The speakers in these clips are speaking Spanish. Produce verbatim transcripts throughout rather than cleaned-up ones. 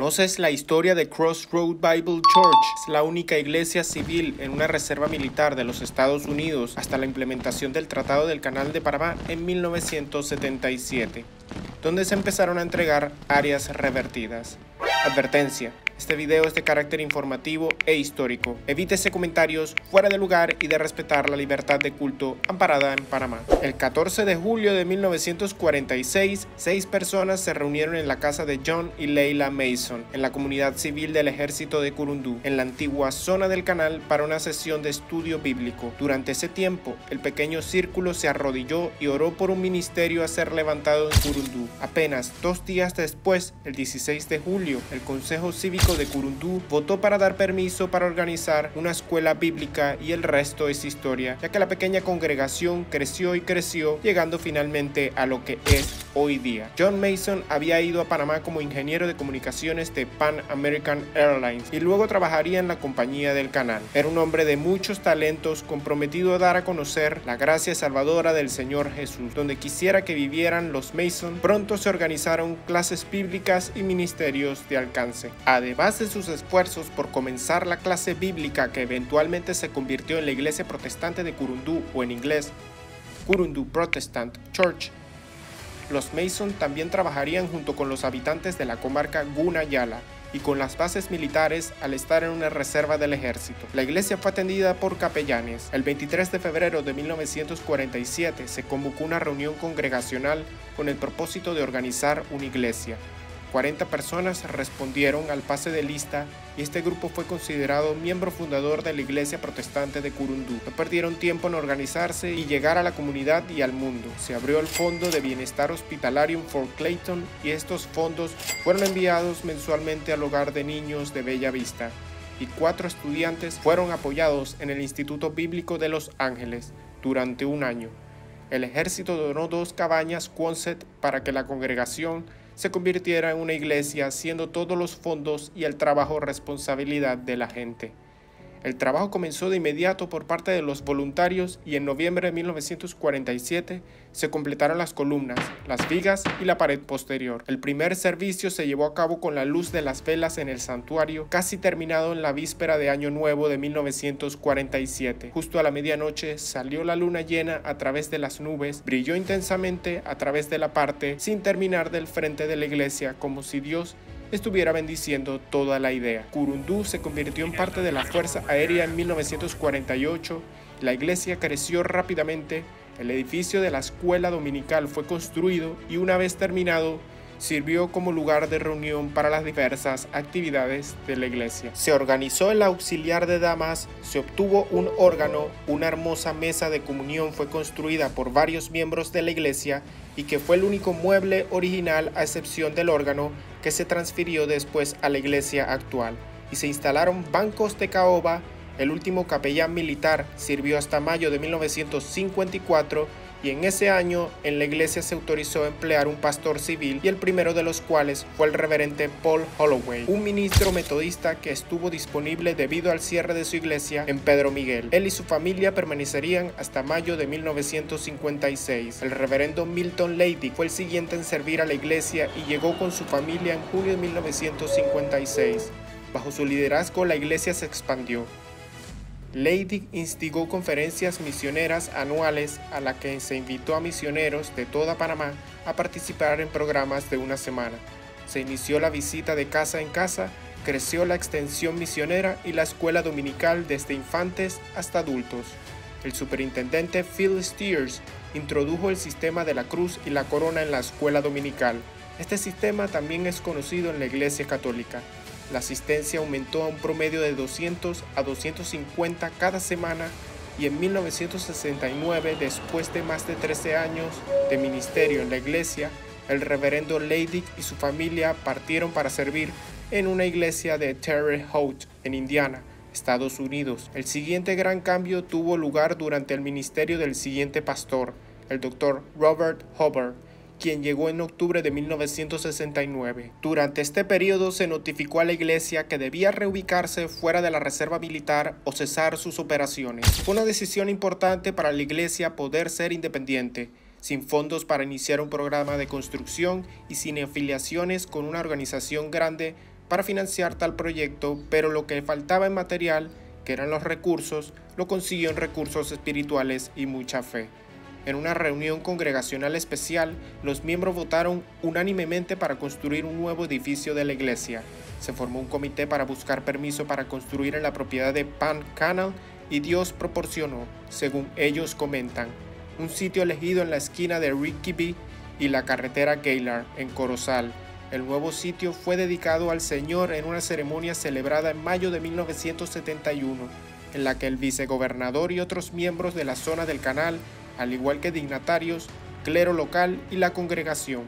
¿Conoces la historia de Crossroad Bible Church? Es la única iglesia civil en una reserva militar de los Estados Unidos hasta la implementación del Tratado del Canal de Panamá en mil novecientos setenta y siete, donde se empezaron a entregar áreas revertidas. Advertencia: este video es de carácter informativo e histórico. Evítese comentarios fuera de lugar y de respetar la libertad de culto amparada en Panamá. El catorce de julio de mil novecientos cuarenta y seis, seis personas se reunieron en la casa de John y Leila Mason, en la comunidad civil del ejército de Kurundú, en la antigua zona del canal, para una sesión de estudio bíblico. Durante ese tiempo, el pequeño círculo se arrodilló y oró por un ministerio a ser levantado en Kurundú. Apenas dos días después, el dieciséis de julio, el Consejo Cívico de Kurundú votó para dar permiso para organizar una escuela bíblica, y el resto es historia, ya que la pequeña congregación creció y creció, llegando finalmente a lo que es hoy día. John Mason había ido a Panamá como ingeniero de comunicaciones de Pan American Airlines y luego trabajaría en la compañía del canal. Era un hombre de muchos talentos, comprometido a dar a conocer la gracia salvadora del Señor Jesús. Donde quisiera que vivieran los Mason, pronto se organizaron clases bíblicas y ministerios de alcance. Además de sus esfuerzos por comenzar la clase bíblica que eventualmente se convirtió en la iglesia protestante de Kurundú, o en inglés Kurundú Protestant Church, los Mason también trabajarían junto con los habitantes de la comarca Guna Yala y con las bases militares al estar en una reserva del ejército. La iglesia fue atendida por capellanes. El veintitrés de febrero de mil novecientos cuarenta y siete se convocó una reunión congregacional con el propósito de organizar una iglesia. cuarenta personas respondieron al pase de lista y este grupo fue considerado miembro fundador de la iglesia protestante de Kurundú. No perdieron tiempo en organizarse y llegar a la comunidad y al mundo. Se abrió el Fondo de Bienestar Hospitalario en Fort Clayton y estos fondos fueron enviados mensualmente al hogar de niños de Bella Vista, y cuatro estudiantes fueron apoyados en el Instituto Bíblico de Los Ángeles durante un año. El ejército donó dos cabañas Quonset para que la congregación se convirtiera en una iglesia, siendo todos los fondos y el trabajo responsabilidad de la gente. El trabajo comenzó de inmediato por parte de los voluntarios y en noviembre de mil novecientos cuarenta y siete se completaron las columnas, las vigas y la pared posterior. El primer servicio se llevó a cabo con la luz de las velas en el santuario, casi terminado en la víspera de Año Nuevo de mil novecientos cuarenta y siete. Justo a la medianoche salió la luna llena a través de las nubes, brilló intensamente a través de la parte sin terminar del frente de la iglesia, como si Dios estuviera bendiciendo toda la idea. Kurundú se convirtió en parte de la Fuerza Aérea en mil novecientos cuarenta y ocho, la iglesia creció rápidamente, el edificio de la escuela dominical fue construido y una vez terminado, sirvió como lugar de reunión para las diversas actividades de la iglesia. Se organizó el auxiliar de damas, se obtuvo un órgano, una hermosa mesa de comunión fue construida por varios miembros de la iglesia y que fue el único mueble original a excepción del órgano que se transfirió después a la iglesia actual, y se instalaron bancos de caoba. El último capellán militar sirvió hasta mayo de mil novecientos cincuenta y cuatro y en ese año en la iglesia se autorizó a emplear un pastor civil, y el primero de los cuales fue el reverente Paul Holloway, un ministro metodista que estuvo disponible debido al cierre de su iglesia en Pedro Miguel. Él y su familia permanecerían hasta mayo de mil novecientos cincuenta y seis. El reverendo Milton Leidig fue el siguiente en servir a la iglesia y llegó con su familia en julio de mil novecientos cincuenta y seis. Bajo su liderazgo la iglesia se expandió. Leidig instigó conferencias misioneras anuales a las que se invitó a misioneros de toda Panamá a participar en programas de una semana. Se inició la visita de casa en casa, creció la extensión misionera y la escuela dominical desde infantes hasta adultos. El superintendente Phil Steers introdujo el sistema de la cruz y la corona en la escuela dominical. Este sistema también es conocido en la Iglesia Católica. La asistencia aumentó a un promedio de doscientos a doscientos cincuenta cada semana, y en mil novecientos sesenta y nueve, después de más de trece años de ministerio en la iglesia, el reverendo Leidig y su familia partieron para servir en una iglesia de Terre Haute, en Indiana, Estados Unidos. El siguiente gran cambio tuvo lugar durante el ministerio del siguiente pastor, el doctor Robert Hubbard, quien llegó en octubre de mil novecientos sesenta y nueve. Durante este periodo se notificó a la iglesia que debía reubicarse fuera de la reserva militar o cesar sus operaciones. Fue una decisión importante para la iglesia poder ser independiente, sin fondos para iniciar un programa de construcción y sin afiliaciones con una organización grande para financiar tal proyecto, pero lo que faltaba en material, que eran los recursos, lo consiguió en recursos espirituales y mucha fe. En una reunión congregacional especial, los miembros votaron unánimemente para construir un nuevo edificio de la iglesia. Se formó un comité para buscar permiso para construir en la propiedad de Pan Canal y Dios proporcionó, según ellos comentan, un sitio elegido en la esquina de Rickaby y la carretera Gaylord, en Corozal. El nuevo sitio fue dedicado al Señor en una ceremonia celebrada en mayo de mil novecientos setenta y uno, en la que el vicegobernador y otros miembros de la zona del canal, al igual que dignatarios, clero local y la congregación.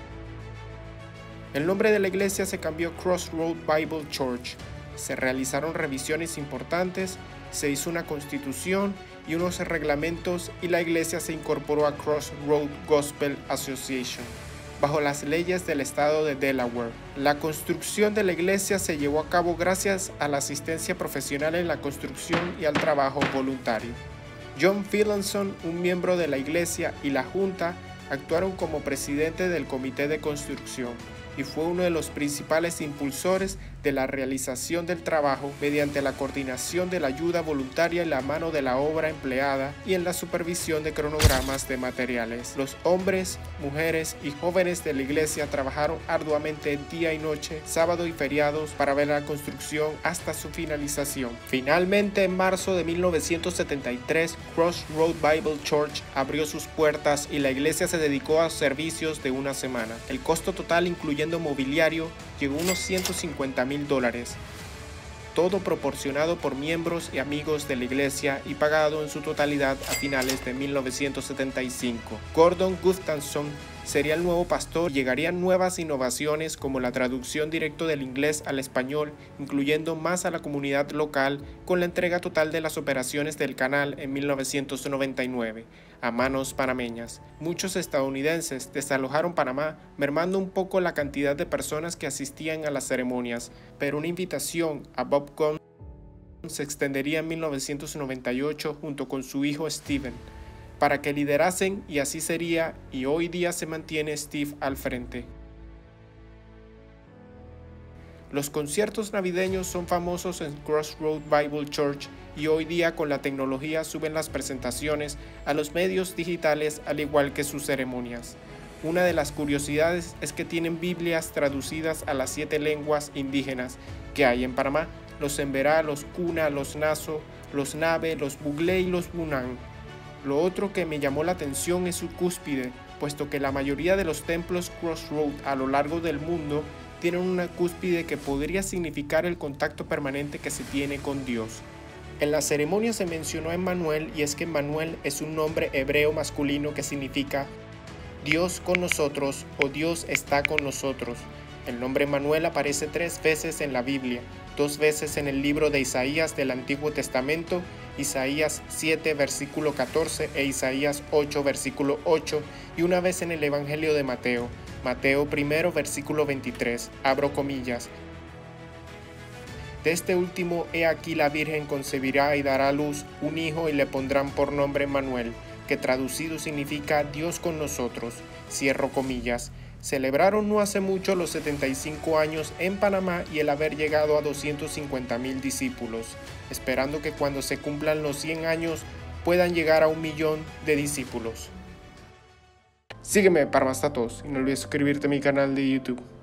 El nombre de la iglesia se cambió a Crossroad Bible Church. Se realizaron revisiones importantes, se hizo una constitución y unos reglamentos y la iglesia se incorporó a Crossroad Gospel Association, bajo las leyes del estado de Delaware. La construcción de la iglesia se llevó a cabo gracias a la asistencia profesional en la construcción y al trabajo voluntario. John Philonson, un miembro de la iglesia, y la junta actuaron como presidente del comité de construcción y fue uno de los principales impulsores de la realización del trabajo mediante la coordinación de la ayuda voluntaria en la mano de la obra empleada y en la supervisión de cronogramas de materiales. Los hombres, mujeres y jóvenes de la iglesia trabajaron arduamente día y noche, sábado y feriados para ver la construcción hasta su finalización. Finalmente, en marzo de mil novecientos setenta y tres, Crossroad Bible Church abrió sus puertas y la iglesia se dedicó a servicios de una semana. El costo total, incluyendo mobiliario, llegó a unos ciento cincuenta mil dólares, todo proporcionado por miembros y amigos de la iglesia y pagado en su totalidad a finales de mil novecientos setenta y cinco. Gordon Gustafson sería el nuevo pastor y llegarían nuevas innovaciones como la traducción directa del inglés al español, incluyendo más a la comunidad local, con la entrega total de las operaciones del canal en mil novecientos noventa y nueve a manos panameñas. Muchos estadounidenses desalojaron Panamá, mermando un poco la cantidad de personas que asistían a las ceremonias, pero una invitación a Bob Gunn se extendería en mil novecientos noventa y ocho junto con su hijo Steven, para que liderasen, y así sería, y hoy día se mantiene Steve al frente. Los conciertos navideños son famosos en Crossroad Bible Church y hoy día con la tecnología suben las presentaciones a los medios digitales al igual que sus ceremonias. Una de las curiosidades es que tienen Biblias traducidas a las siete lenguas indígenas que hay en Panamá: los Emberá, los Kuna, los Naso, los Nabe, los Buglé y los Bunán. Lo otro que me llamó la atención es su cúspide, puesto que la mayoría de los templos Crossroad a lo largo del mundo tienen una cúspide que podría significar el contacto permanente que se tiene con Dios. En la ceremonia se mencionó a Emmanuel, y es que Emmanuel es un nombre hebreo masculino que significa Dios con nosotros o Dios está con nosotros. El nombre Emmanuel aparece tres veces en la Biblia, dos veces en el libro de Isaías del Antiguo Testamento, Isaías siete versículo catorce e Isaías ocho versículo ocho, y una vez en el Evangelio de Mateo, Mateo primero versículo veintitrés, abro comillas. De este último, he aquí la Virgen concebirá y dará a luz un hijo y le pondrán por nombre Emmanuel, que traducido significa Dios con nosotros, cierro comillas. Celebraron no hace mucho los setenta y cinco años en Panamá y el haber llegado a doscientos cincuenta mil discípulos, esperando que cuando se cumplan los cien años puedan llegar a un millón de discípulos. Sígueme para más datos y no olvides suscribirte a mi canal de YouTube.